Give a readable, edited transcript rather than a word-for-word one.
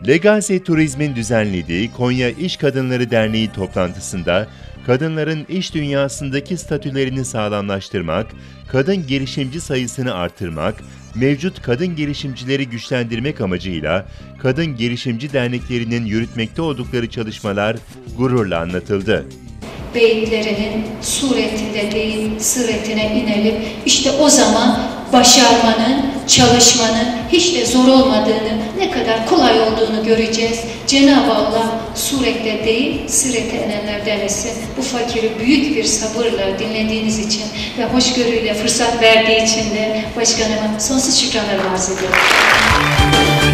Legacy Turizm'in düzenlediği Konya İş Kadınları Derneği toplantısında kadınların iş dünyasındaki statülerini sağlamlaştırmak, kadın girişimci sayısını artırmak, mevcut kadın girişimcileri güçlendirmek amacıyla kadın girişimci derneklerinin yürütmekte oldukları çalışmalar gururla anlatıldı. Beyitlerinin suretinde değil, sıretine inelim. İşte o zaman başarmanın, çalışmanın hiç de zor olmadığını, ne kadar kolay olduğunu göreceğiz. Cenab-ı Allah surette değil, sırete inenlerden etsin. Bu fakiri büyük bir sabırla dinlediğiniz için ve hoşgörüyle fırsat verdiği için de başkanıma sonsuz şükranlar arz ediyorum.